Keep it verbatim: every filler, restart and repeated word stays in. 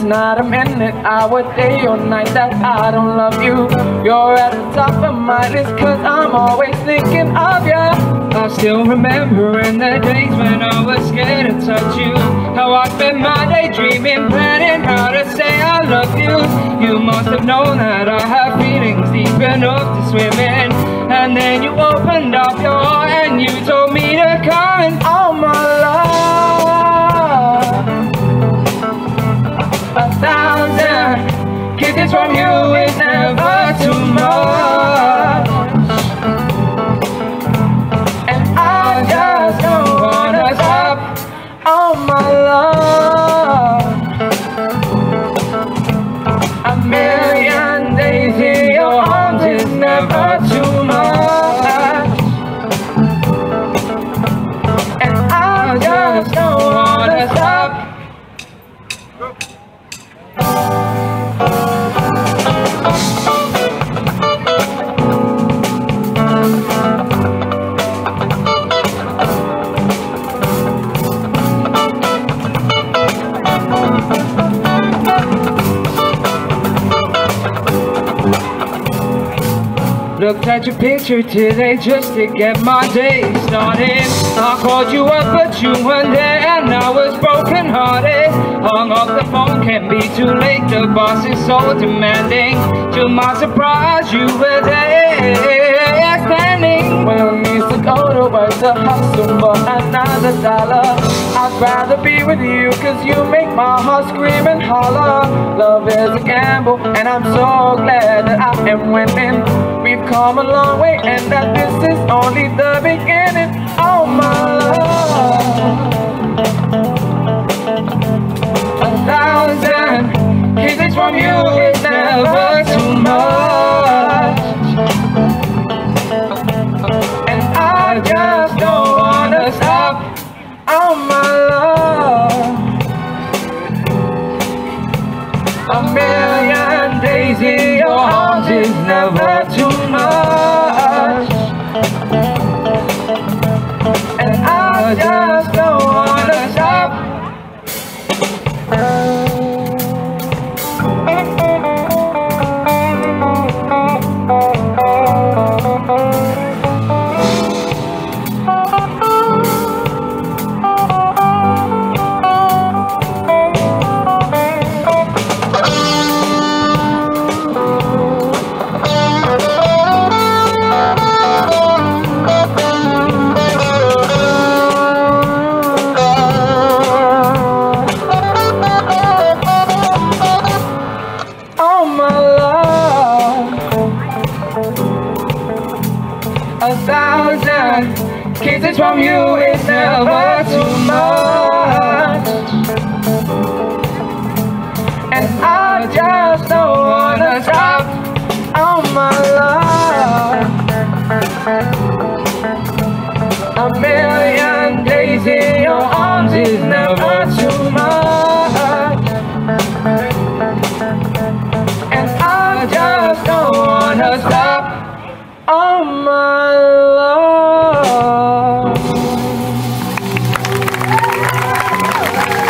not a minute, hour, day or night that I don't love you. You're at the top of my list, cause I'm always thinking of ya. I still remember in the days when I was scared to touch you, how I spent my day dreaming, planning how to say I love you. You must have known that I have feelings deep enough to swim in, and then you opened up your heart and you told me to come and all my love. A thousand kisses from you is never too much, and I just don't wanna stop all my love. A million days in your arms is never too much, and I just don't wanna stop. Looked at your picture today just to get my day started. I called you up but you weren't there and I was broken hearted. Hung up the phone, can't be too late, the boss is so demanding. To my surprise you were there standing. Well, needs to go to work to hustle for another dollar. I'd rather be with you cause you make my heart scream and holler. Love is a gamble and I'm so glad that I am winning. We've come a long way and that this is only the beginning. Oh my love, a thousand kisses from you is never too much, and I just don't wanna stop. Oh my love, a million days in your arms is never too much, and I just don't wanna stop. A thousand kisses from you is never too much, and I just don't wanna stop. Oh my love, a million days in your arms is never too much, and I just don't wanna stop. Oh my love.